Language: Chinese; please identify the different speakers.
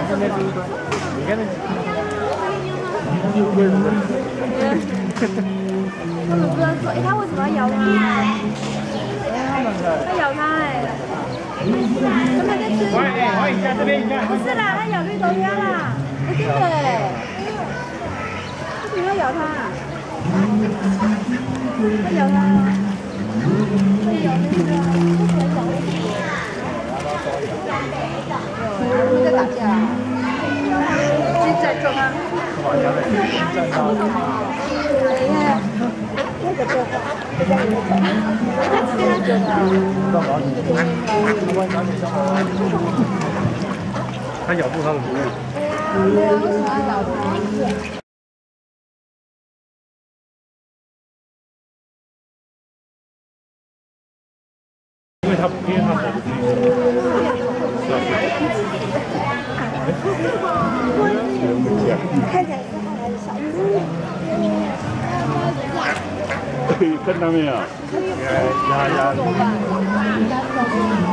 Speaker 1: 他们不能说，他为什么要咬他？他咬他他们在吃。不是啦，他咬绿豆虾啦，真的哎。为什么要咬他？他咬他。他咬那个。他们在打架啊！现在做他。
Speaker 2: 他咬住他的主人。
Speaker 1: 对啊，为什么要咬他？
Speaker 2: 因为他活不进去。
Speaker 1: 看起来是还是小猪。
Speaker 2: 看到没有？
Speaker 1: 怎么办？